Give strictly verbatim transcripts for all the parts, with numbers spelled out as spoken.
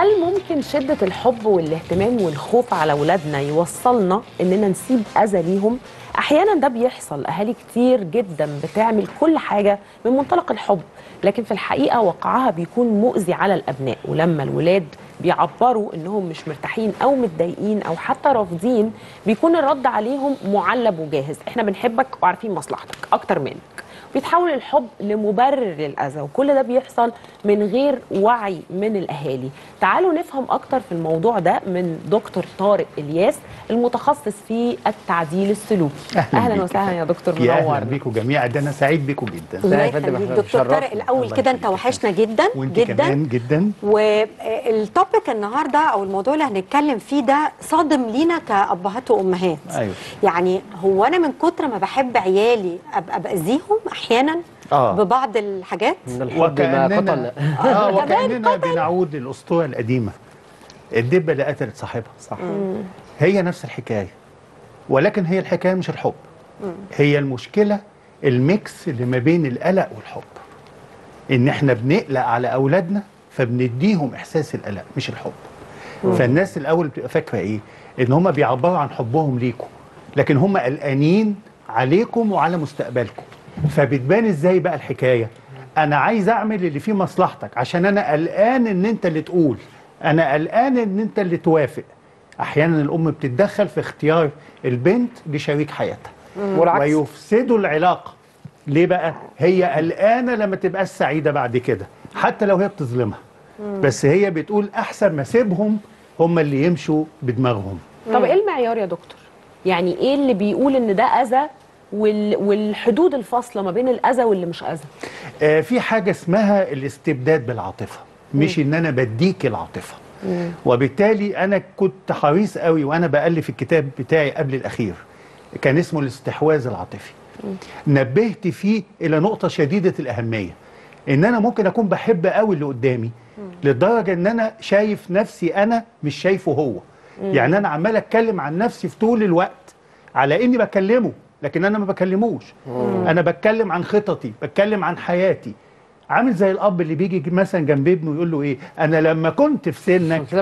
هل ممكن شدة الحب والاهتمام والخوف على أولادنا يوصلنا إننا نسيب أذى ليهم؟ أحيانا ده بيحصل، أهالي كتير جدا بتعمل كل حاجة من منطلق الحب، لكن في الحقيقة وقعها بيكون مؤذي على الأبناء. ولما الولاد بيعبروا إنهم مش مرتاحين أو متضايقين أو حتى رافضين، بيكون الرد عليهم معلب وجاهز: إحنا بنحبك وعارفين مصلحتك أكتر منك. بيتحول الحب لمبرر للأذى، وكل ده بيحصل من غير وعي من الأهالي. تعالوا نفهم أكتر في الموضوع ده من دكتور طارق إلياس المتخصص في التعديل السلوكي. أهلا, أهلا وسهلا يا دكتور، منورنا. اهلا بيكم جميعا، ده انا سعيد بيكم جدا. الله يخليك دكتور طارق. الاول كده انت وحشنا جدا وانت جدا كمان جدا. والتوبيك النهارده او الموضوع اللي هنتكلم فيه ده صادم لينا كابهات وامهات. أيوه. يعني هو انا من كتر ما بحب عيالي ابقى باذيهم احيانا آه. ببعض الحاجات من الحب ما قتل. اه وكاننا بنعود للاسطوره القديمه، الدبه اللي قتلت صاحبها. صح. مم. هي نفس الحكايه، ولكن هي الحكايه مش الحب. مم. هي المشكله الميكس اللي ما بين القلق والحب، ان احنا بنقلق على اولادنا فبنديهم احساس القلق مش الحب. مم. فالناس الاول بتبقى فاكره ايه؟ ان هم بيعبروا عن حبهم ليكم، لكن هم قلقانين عليكم وعلى مستقبلكم. فبتبان ازاي بقى الحكايه؟ انا عايز اعمل اللي فيه مصلحتك عشان انا قلقان ان انت اللي تقول، انا قلقان ان انت اللي توافق. احيانا الام بتتدخل في اختيار البنت لشريك حياتها ويفسدوا العلاقه. ليه بقى؟ هي قلقانه لما تبقاش سعيده بعد كده، حتى لو هي بتظلمها، بس هي بتقول احسن ما اسيبهم هم اللي يمشوا بدماغهم. طب ايه المعيار يا دكتور؟ يعني ايه اللي بيقول ان ده اذى وال... والحدود الفاصله ما بين الاذى واللي مش اذى؟ آه في حاجه اسمها الاستبداد بالعاطفه، مش ان انا بديك العاطفه. مم. وبالتالي انا كنت حريص قوي وانا بالف الكتاب بتاعي قبل الاخير، كان اسمه الاستحواذ العاطفي. مم. نبهت فيه الى نقطه شديده الاهميه، ان انا ممكن اكون بحب قوي اللي قدامي مم. لدرجه ان انا شايف نفسي انا مش شايفه هو. مم. يعني انا عمال اتكلم عن نفسي في طول الوقت على اني بكلمه، لكن انا ما بكلموش. مم. انا بتكلم عن خططي، بتكلم عن حياتي. عامل زي الاب اللي بيجي مثلا جنب ابنه يقول له ايه؟ انا لما كنت في سنك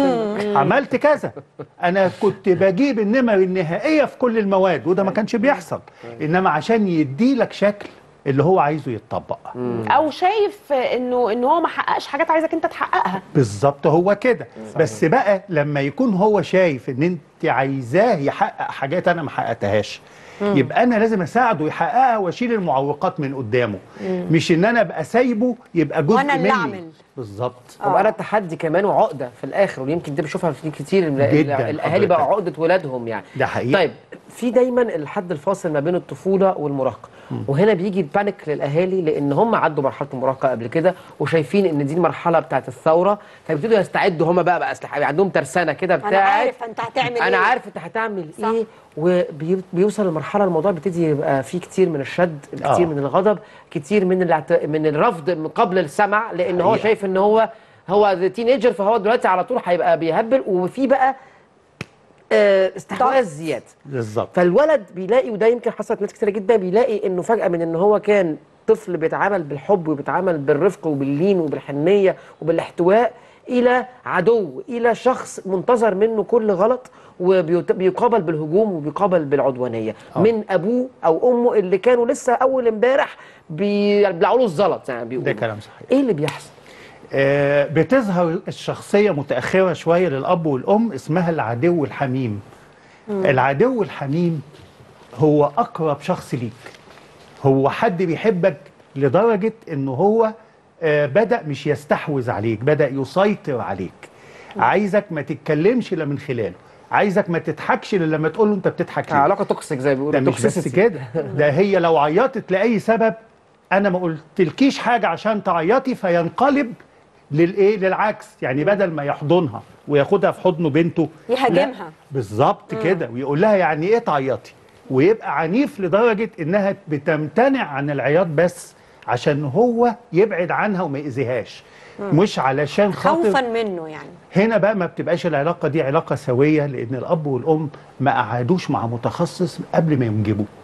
عملت كذا، انا كنت بجيب النمر النهائيه في كل المواد، وده ما كانش بيحصل، انما عشان يدي لك شكل اللي هو عايزه يتطبق. او شايف انه ان هو ما حققش حاجات عايزك انت تحققها. بالظبط، هو كده. بس بقى لما يكون هو شايف ان انت عايزاه يحقق حاجات انا ما حققتهاش، مم. يبقى انا لازم اساعده يحققها واشيل المعوقات من قدامه. مم. مش ان انا ابقى سايبه يبقى جزء وانا اللي مني. اعمل. بالظبط. طب انا التحدي كمان وعقده في الاخر، ويمكن دي بشوفها في كتير الاهالي بقى عقده ولادهم يعني. ده حقيقي. طيب في دايما الحد الفاصل ما بين الطفوله والمراهقه، وهنا بيجي البانيك للاهالي لان هم عدوا مرحله المراهقه قبل كده وشايفين ان دي المرحله بتاعت الثوره، فبيبتدوا يستعدوا هم بقى بقى اسلحه، عندهم ترسانه كده بتاعت انا عارف انت هتعمل ايه، انا عارف انت هتعمل صح. ايه، وبيوصل لمرحله الموضوع بيبتدي يبقى فيه كتير من الشد، كتير آه. من الغضب، كتير من الاعت... من الرفض من قبل السمع، لان هو شايف ان هو هو تينيجر، فهو دلوقتي على طول هيبقى بيهبل، وفي بقى آه استحواذ زياده. بالظبط. فالولد بيلاقي، وده يمكن حصلت ناس كتير جدا، بيلاقي انه فجاه من ان هو كان طفل بيتعامل بالحب وبيتعامل بالرفق وباللين وبالحنيه وبالاحتواء، الى عدو، الى شخص منتظر منه كل غلط، وبيقابل بالهجوم وبيقابل بالعدوانيه أوه. من ابوه او امه اللي كانوا لسه اول امبارح بيبلعوا له الزلط زي ما بيقولوا. ده كلام صحيح. ايه اللي بيحصل؟ آه بتظهر الشخصيه متاخره شويه للاب والام، اسمها العدو الحميم. مم. العدو الحميم هو اقرب شخص ليك، هو حد بيحبك لدرجه انه هو آه بدا مش يستحوذ عليك، بدا يسيطر عليك. مم. عايزك ما تتكلمش الا من خلاله، عايزك ما تضحكش الا لما تقول له انت بتضحك ليه. علاقه توكسيك زي ما بيقولوا. ده مش بس كده، ده هي لو عيطت لاي سبب انا ما قلتلكيش حاجه عشان تعيطي، فينقلب للايه؟ للعكس. يعني بدل ما يحضنها وياخدها في حضنه بنته يهاجمها. بالظبط كده، ويقول لها يعني ايه تعيطي، ويبقى عنيف لدرجه انها بتمتنع عن العياط بس عشان هو يبعد عنها وما يأذيهاش، مش علشان خاطر خوفا منه. يعني هنا بقى ما بتبقاش العلاقه دي علاقه سويه، لان الاب والام ما قعدوش مع متخصص قبل ما ينجبوا.